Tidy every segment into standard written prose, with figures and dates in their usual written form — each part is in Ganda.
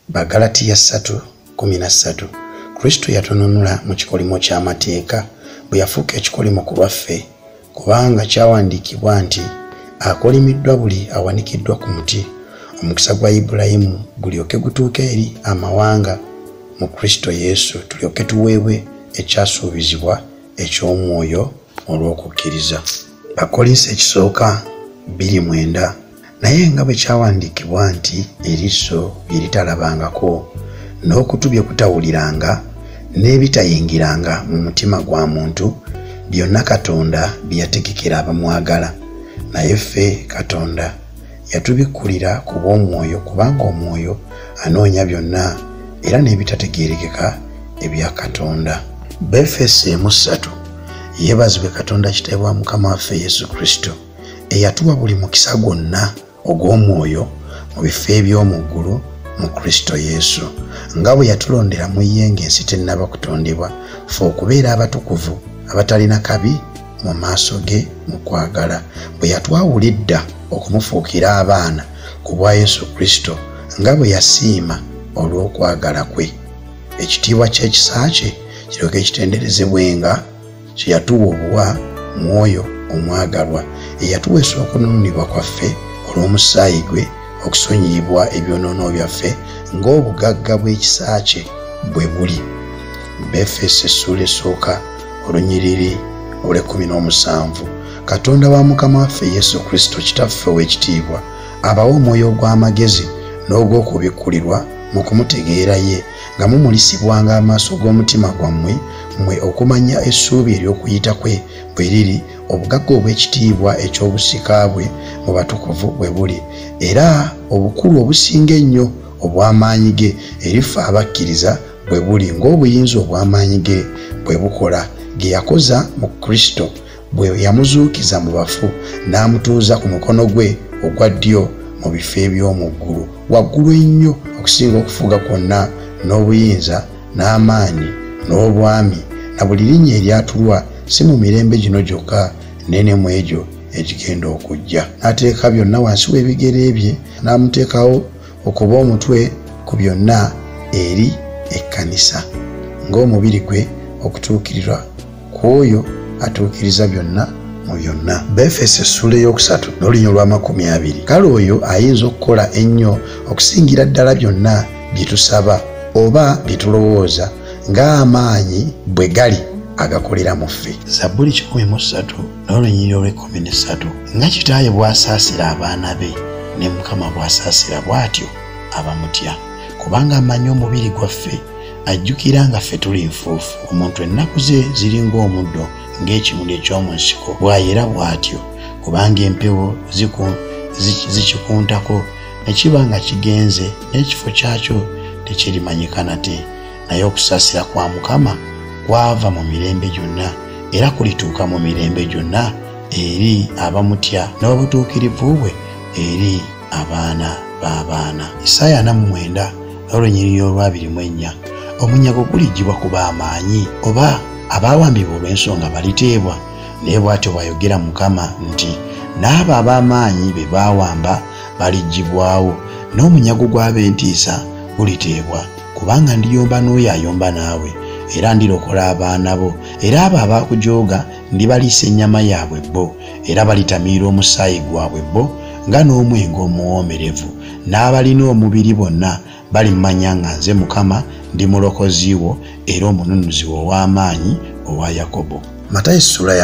Bagalatiya 3:13 Kristo yatununula mu kikolimo ky'amateeka bwe yafuuka ekikolimo ku lwaffe, kubanga kyawandiikibwa nti akolimiddwa buli awanikiddwa ku muti, omukisa gwa Ibulayimu gulyoke gutuuke eri amawanga mu Kristo Yesu, tulyoke tuweebwe ekyasuubizibwa eky'omwoyo olw'okukkiriza. Bakolinsi 1:9 Naye nga bwe kyawandiikibwa nti eriiso bye litalabangako, n'okutu bye kutawuliranga, n'ebitayingiranga mu mutima gwa muntu, byonna Katonda bye yategekera abamwagala. Naye ffe Katonda yatubikkulira ku bw'omwoyo, kubanga omwoyo anoonya byonna era n'ebitategeerekeka ebya Katonda. Befeso 1:3 Yeebazibwe Katonda Kitaawe wa Mukama waffe Yesu Kristo, eyatuwa buli mukisa gwonna ogw'omwoyo mu bifo eby'omu ggulu mu Kristo Yesu, nga bwe yatulondera mu ye ng'ensi tennaba kutondebwa, ffe okubeera abatukuvu abatalina kabi mu maaso ge mu kwagala, bwe yatwawula edda okumufuukira abaana ku bwa Yesu Kristo, nga bwe yasiima olw'okwagala kwe. Ekitiibwa ky'ekisa kye kiryoke kitenderezebwenga kye yatuwa obuwa mu oyo omwagalwa, eyatuweesa okununulibwa kwaffe olw'omusaayi gwe, okusonyiyibwa ebyonoono byaffe ng'obugagga bw'ekisa kye bwe buli. Befeso 1:17 Katonda wa Mukama waffe Yesu Kristo Kitaffe ow'ekitiibwa abawa omwoyo ogw'amagezi n'ogw'okubikkulirwa mu kumutegeera ye, nga mumulisibwanga amaaso g'omutima gwammwe mmwe okumanya essuubi ery'okuyita kwe bwe riri, obugagga obw'ekitiibwa eky'obusika bwe mu batukuvu bwe buli, era obukulu obusinga ennyo obw'amaanyi ge erifa abakkiriza bwe buli, ng'obuyinza obw'amaanyi ge bwe bukola, ge yakoza mu Kristo bwe yamuzuukiza mu bafu n'amutuuza ku mukono gwe ogwa ddyo mu bifo eby'omu ggulu, waggulu ennyo okusinga okufuga kwonna n'obuyinza n'amaanyi n'obwami na buli linnya eryatulwa, si mu mirembe gino gyokka, nene mu egyo egigenda okujja. N'ateeka byonna wansi w'ebigere bye, n'amuteekawo okuba omutwe ku byonna eri ekkanisa, ng'omubiri gwe okutuukirirwa kw'oyo atuukiriza byonna mu byonna. Befeso 3:20 Kale oyo ayinza okukola ennyo okusingira ddala byonna bye tusaba oba bye tulowooza, ng'amaanyi bwe gali agakolera mu ffe. Zabbuli 13:13 Nga kitaawe bw'asaasira abaana be, ne Mukama bw'asaasira bw'atyo abamutya, kubanga amanyi omubiri gwaffe, ajjukira nga ffe tuli nfuufu. Omuntu ennaku ze ziri ng'omuddo, ng'ekimuli eky'omu nsiko, bw'ayera bw'atyo, kubanga empewo zikikuntako, ne kiba nga kigenze, n'ekifo kyakyo tekirimanyika nate. Naye okusaasira kwa Mukama kwava mu mirembe gyonna, era kulituuka mu mirembe gyonna eri abamutya, n'obutuukirivu bwe eri abaana b'abaana. Isaaya 49:24 Omunyago guliggyibwa ku b'amaanyi, oba abaawambibwa olw'ensonga baliteebwa? Naye bw'atyo bw'ayogera Mukama nti, n'abo ab'amaanyi be baawamba baliggyibwawo, n'omunyago gw'ab'entiisa guliteebwa, kubanga ndiyomba n'oyo ayomba naawe, era ndirokola abaana bo, era abo abaakujooga ndibaliisa ennyama yaabwe bo, era balitamiira omusaayi gwabwe bo nga n'omwenge omuwoomerevu, n'abalina omubiri bonna balimanya nga nze Mukama ndi mulokozi wo era omununuzi wo ow'amaanyi owa Yakobo. Matayo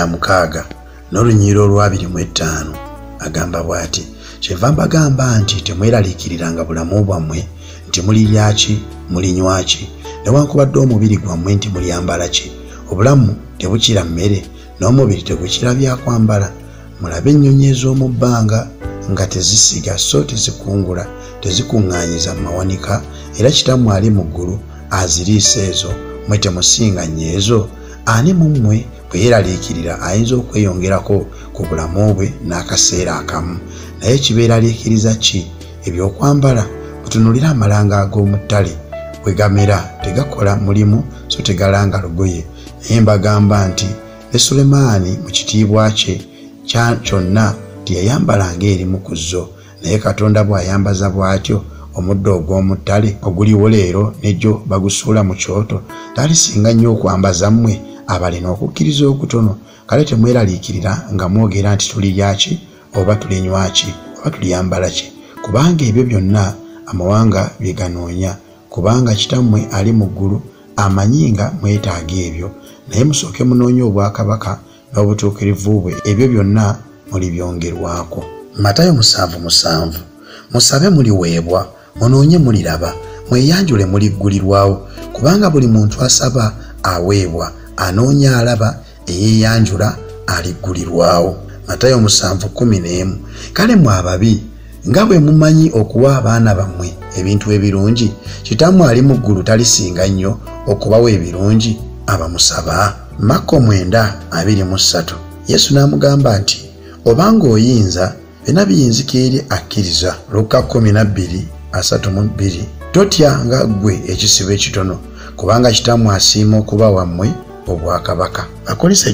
6:25 agamba bw'ati, kyenva mbagamba nti temweraliikiriranga bulamu bwammwe nti mulirya ki, mulinywa ki, newankubadde omubiri gwammwe nti mulyambala ki. Obulamu tebukira mmere, n'omubiri tegukira byakwambala. Mulabe ennyonyi ez'omu bbanga nga tezisiga so tezikungula, tezikuŋŋaanyiza mu mawanika, era Kitammwe ali mu ggulu aziriisa ezo, mmwe temusinga nnyo ezo? Ani mu mmwe bwe yeeraliikirira ayinza okweyongerako ku bulamu bwe n'akaseera akamu? Naye kibeeraliikiriza ki? Ebyokwambala mutunuulire amalanga ag'omu ttale bwe gamera, tegakola mulimu so tegalanga lugoye. Naye mbagamba nti ne Sulemaani mu kitiibwa kye kyonna teyayambalanga erimu ku zo. Naye Katonda bw'ayambaza bw'atyo omuddo ogw'omu ttale oguliwo leero nejjo bagusuula mu kyoto talisinga nnyo okwambaza mmwe abalina okukkiriza okutono. Kale temweraliikirira nga mwogera nti tulirya ki oba tulinywa ki oba tuliyambala ki, kubanga ebyo byonna amawanga bye ganoonya, kubanga Kitammwe ali mu ggulu amanyi nga mwetaaga ebyo, naye musooke munoonye obwakabaka n'obutuukirivu bwe, ebyo byonna mulibyongerwako. Matayo 7:7 musabe muliweebwa, munoonye muliraba, mweyanjule muliggulirwawo, kubanga buli muntu asaba aweebwa, anoonya alaba, eyeeyanjula aliggulirwawo. Matayo 7:11 kale mwe ababi nga bwe mumanyi okuwa abaana bammwe ebintu ebirungi, Kitammwe ali mu ggulu talisinga nnyo okubawa ebirungi abamusaba? Makko 9:23 Yesu n'amugamba nti obanga oyinza byonna biyinzika eri akkiriza. Luka 12:32 totya nga ggwe ekisibo ekitono, kubanga Kitammwe asiima okuba wammwe obwakabaka. Akolisa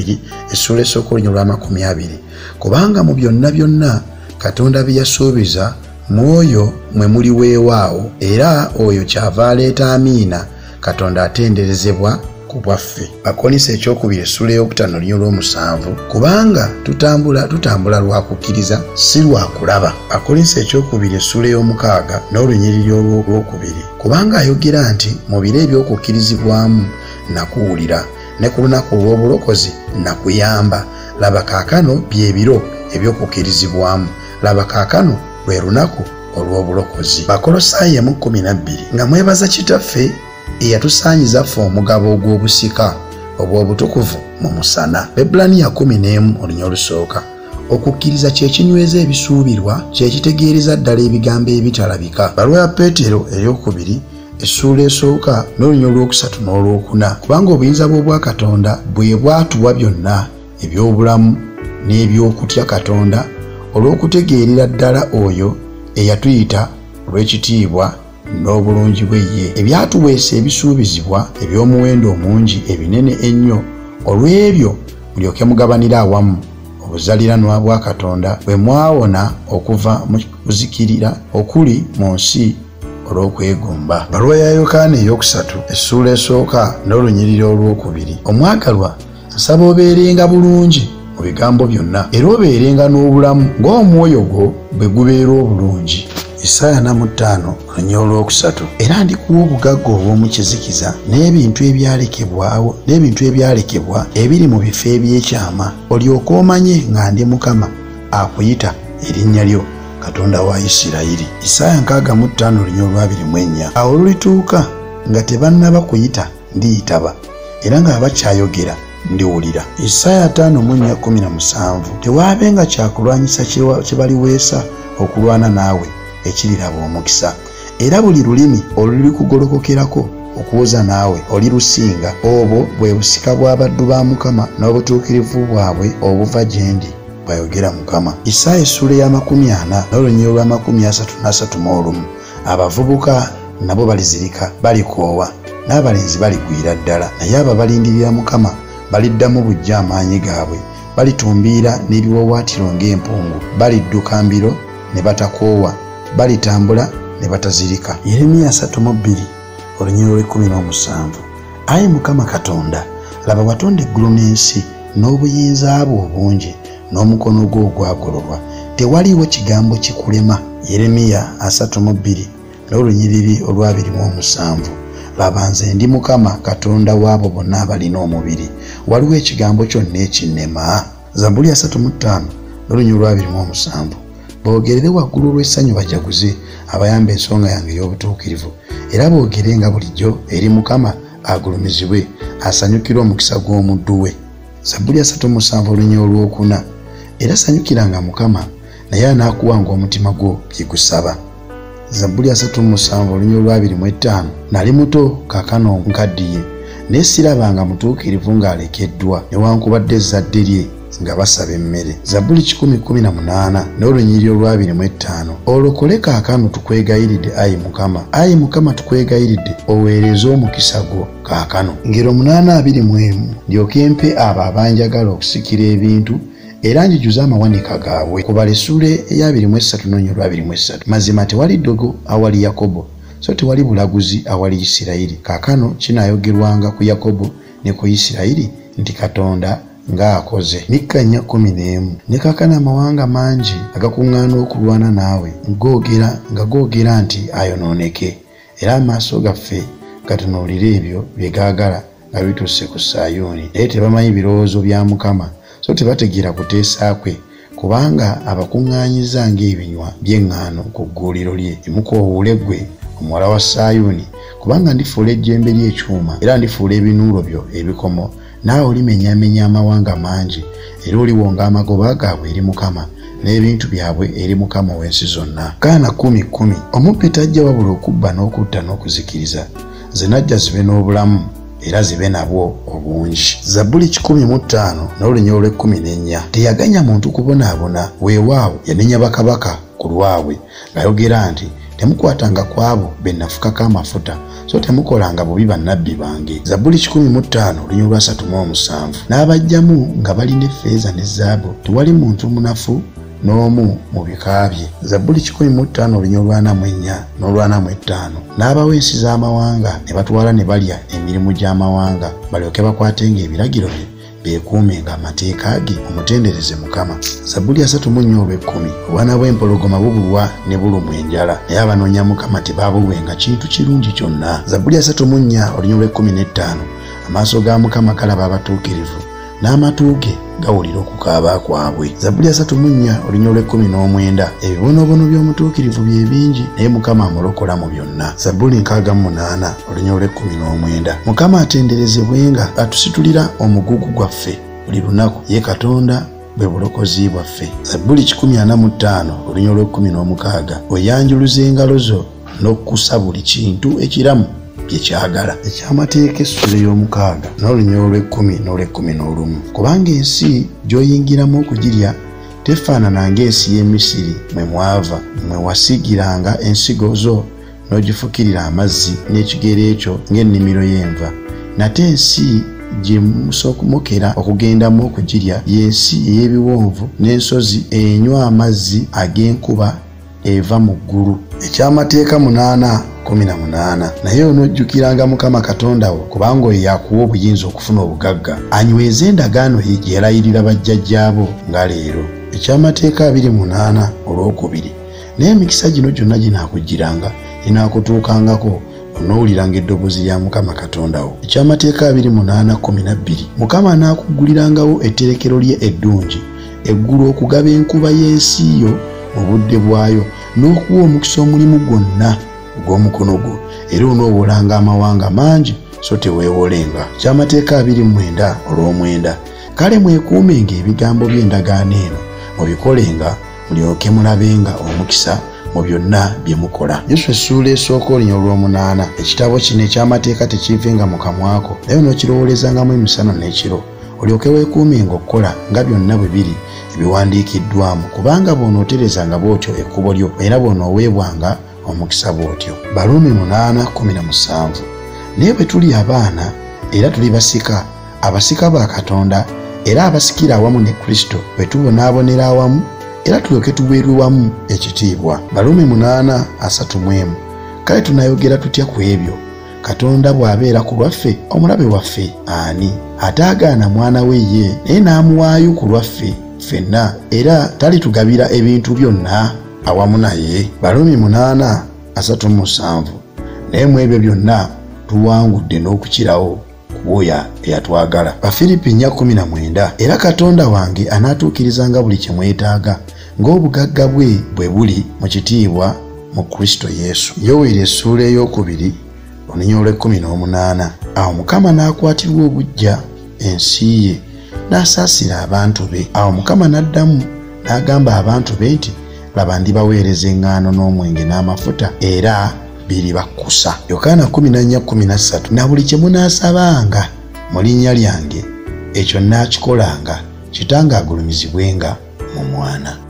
2:20 kubanga mu byonna byonna Katonda bye yasuubiza mwoyo mwe muli weewaawo, era oyo kyava aleeta amiina, Katonda atenderezebwa ku bwaffe. Akolisa 2:5 kubanga tutambula lwa kukkiriza si lwa kulaba. Akolisa 2:6 n'olunyiriri olwokubiri kubanga ayogera nti mu biro eby'okukkirizibwamu nakuwulira, ne ku lunaku olw'obulokozi nakuyamba. Laba kaakano bye biro eby'okukkirizibwamu, laba kaakano lwe lunaku olw'obulokozi. Bakolosaayi 1:12 nga mwebaza Kitaffe eyatusaanyiza ffe omugabo ogw'obusika obw'obutukuvu mu musana. Ebbulaniya 11:1 okukkiriza kye kinyweza ebisuubirwa, kye kitegeereza ddala ebigambo ebitalabika. Baluwa ya Peetero 2:1 n'olunyiriri olwokusatu n'olwokuna kubanga obuyinza bw'Obwakatonda bwe bwatuwa byonna eby'obulamu n'eby'okutya Katonda olw'okutegeerera ddala oyo eyatuyita olw'ekitiibwa n'obulungi bwe ye, ebyatuweesa ebisuubizibwa eby'omuwendo omungi ebinene ennyo, olw'ebyo mulyoke mugabanire awamu obuzaliranwa bwa Katonda bwe mwawona okuva mu kuzikirira okuli mu nsi olw'okwegomba. Baluwa ya Yokaana 3:1 n'olunyiriri olwokubiri omwagalwa, nsaba obeerenga bulungi mu bigambo byonna, era obeerenga n'obulamu ng'omwoyo gwo bwe gubeera obulungi. Isaaya 5:3 era ndikuwa obugagga obw'omu kizikiza n'ebintu ebyalekebwa ebiri mu bifo eby'ekyama, olyoke omanye nga ndi Mukama akuyita erinnya lyo, Katonda wa Isirayiri. Isaaya 65:24 awo lulituuka nga tebannaba kuyita ndiyitaba, era nga bakyayogera ndiwulira. Isaaya 5:17 tewaabenga kyakulwanyisa kye baliweesa okulwana naawe ekiriraba omukisa, era buli lulimi olulikuggolokokerako okuwoza naawe olirusinga. Obwo bwe busika bw'abaddu ba Mukama n'obutuukirivu bwabwe obuva gye ndi, bw'ayogera Mukama. Isaaya 40 n'olunyiriri lwa 33 abavubuka nabo balizirika, balikoowa, n'abalenzi baligwira ddala, naye abo balindirira Mukama baliddamu bujja amaanyi gaabwe, balitumbiira n'ebiwawaatiro ng'empungu, balidduka mbiro ne batakoowa, balitambula ne batazirika. Yeremiya 3:2 olunyiriri 17 Ayi Mukama Katonda, laba watonda eggulu n'ensi n'obuyinza bwo obungi n'omukono gwo ogwagololwa, tewaliiwo kigambo kikulema. Yeremiya 3:2 n'olunyiriri olwa 27 laba nze ndi Mukama Katonda w'abo bonna abalina omubiri, waliwo ekigambo kyonna ekinnema. Zabbuli 3:5 n'olunyiriri olwa 27 boogerere waggulu lw'essanyu bajaguze abayamba ensonga yange ey'obutuukirivu, era boogerenga bulijjo eri Mukama agulumizibwe, asanyukire omukisa gw'omuddu we. Zabbuli 3:7 olunyiriri olwokuna era sanyukiranga Mukama naye anaakuwanga omutima gwo bye gusaba. Zabbuli 3:7 olunyiriri olwa 25 nali muto kaakano nkaddiye, naye sirabanga mutuukirivu ng'alekeddwa newankubadde ezzadde lye nga basaba emmere. Zabbuli 10:18 n'olunyiriri olwa 25 olokole kaakano tukwegayiridde Ayi Mukama, Ayi Mukama tukwegayiridde oweereze omukisa gwo kaakano. Ngero 8:21 ndyoke mpe abo abanjagala okusikira ebintu era njijuza amawanika gaabwe. Kubala essuula eya 23 n'onyolwa 23. Mazima tewali ddogo awali Yakobo, so tewali bulaguzi awali Isirayiri. Kaakano kinaayogerwanga ku Yakobo ne ku Isirayiri nti Katonda ng'akoze. Mikka 4:11. Ne kaakano amawanga mangi agakuŋŋaana okulwana naawe nga googera nti ayonooneke, era amaaso gaffe gatunuulire ebyo bye gaagala nga bituuse ku Sayuuni. Naye tebamanyi birowoozo bya Mukama, so tebategeera kuteesa kwe, kubanga abakuŋŋaanyiza ng'ebinywa by'eŋŋaano ku gguuliro lye. Mukoowuule ggwe omuwala wa Sayuuni, kubanga ndifuula ejjembe ly'ekyuma era ndifuula ebinuulo byo ebikomo, naawe olimenyaamenya amawanga mangi, era oliwonga amagoba gaabwe eri Mukama n'ebintu byabwe eri Mukama w'ensi zonna. Kaana 10:10. Omubbi tajja wabula okubba n'okutta n'okuzikiriza, ze najja zibe n'obulamu era zibe nabwo obungi. Zabbuli 15 n'olunyolo 14. Teyaganya muntu kubonaabona, weewaawo yanenya bakabaka ku lwabwe ng'ayogera nti temukwatanga kwabo be nafukako amafuta, so temukolanga bubi bannabbi bange. Zabbuli 15 olunyolo 37. N'abajjamu nga balina effeeza ne zaabu, tewali muntu munafu n'omu mu bika bye. Zabbuli 15 olunyolo 44 n'olwa45. N'abawa ensi z'amawanga ne batwala ne balya emirimu gy'amawanga, balyoke bakwatenga ebiragiro bye beekuumenga amateeka ge, omutendereze Mukama. Zabbuli 34:10. Obwana bw'empologoma bubulwa ne bulumwa enjala, naye abanoonya Mukama tebaabulwenga kintu kirungi kyonna. Zabbuli 34 olunyolo 15. Amaaso ga Mukama galaba abatuukirivu, n'amatu ge gawulira okukaaba kwabwe. Zabbuli 34 olunyolo 19. Ebibonoobono by'omutuukirivu bye bingi, naye Mukama amulokola mu byonna. Zabbuli 68 olunyolo 19. Mukama atenderezebwenga atusitulira omugugu gwaffe buli lunaku, ye Katonda bwe bulokozi bwaffe. Zabbuli 45 olunyolo 16. Oyanjuluza engalo zo n'okkusa buli kintu ekiramu byekyagala. Ekyamateeka essuula ey'omukaaga n'olunyolo 10 n'olw'11. Kubanga ensi gy'oyingiramu okugirya tefaanana ng'ensi y'e Misiri mwe mwava, mwe wasiigiranga ensigo zo n'ogifukirira amazzi n'ekigero ekyo ng'ennimiro y'enva. Nate ensi gye musokomokera okugendamu okugirya y'ensi ey'ebiwonvu n'ensozi enywa amazzi ag'enkuba eva mu ggulu. Ekyamateeka 8:18. Naye onojjukiranga Mukama Katonda wo, kubanga oyo yakuwa obuyinza okufuna obugagga, anyweze endagaano ye gye yalayirira bajjajjaabo nga leero. Ekyamateeka 28 olwokubiri. Naye emikisa gino gyonna ginaakujjiranga, ginaakutuukangako onoowuliranga eddoboozi lya Mukama Katonda wo. Ekyamateeka 28:12. Mukama anaakuggulirangawo etterekero lye eddungi, eggulu okugaba enkuba y'ensi yo mu budde bwayo, n'okuwa omukisa omulimu gwonna ogw'omukono gwo, era onoobolanga amawanga mangi, so teweewolenga. Ekyamateeka 29 olw'omwenda. Kale mwekuumenga ebigambo by'endagaano eno, mubikolenga mulyoke mulabenga omukisa mu byonna bye mukola. Yesu essuula esooka olunyolo 8. Ekitabo kino eky'amateeka tekiivenga mu kamwako, naye onookirowoolezangamu emisana n'ekiro, olyoke weekuumenga okukola nga byonna bwe biri ebiwandiikiddwamu, kubanga bw'onooterezanga bw'otyo ekkubo lyo, era bw'onooweebwanga omukisa bw'otyo. Baluumi 8:17. Naye bwe tuli abaana era tuli basika, abasika ba Katonda era abasikira awamu ne Kristo, bwe tubonaabonera awamu era tulyoke tuweerwe wamu ekitiibwa. Baluumi 8:31. Kale tunayogera tutya ku ebyo? Katonda bw'abeera ku lwaffe, omulabe waffe ani? Ataagaana mwana we ye, naye n'amuwaayo ku lwaffe ffenna, era talitugabira ebintu byonna awamu naye. Baluumi 8:37. Naye mu ebyo byonna tuwangudde n'okukirawo kubwoyo eyatwagala. Bafiripi 4:19. Era Katonda wange anaatuukirizanga buli kye mwetaaga ng'obugagga bwe bwe buli mu kitiibwa mu Kristo Yesu. Yoweeri essuula ey'okubiri olunyolo 18. Awo Mukama n'akwatirwa obuggya ensi ye n'asaasira abantu be. Awo Mukama n'addamu n'agamba abantu be nti, laba ndibaweereza eŋŋaano n'omwenge n'amafuta, era biribakkusa. Yokaana 14:13. Na buli kye munaasabanga mu linnya lyange, ekyo nnaakikolanga, Kitange agulumizibwenga mu Mwana.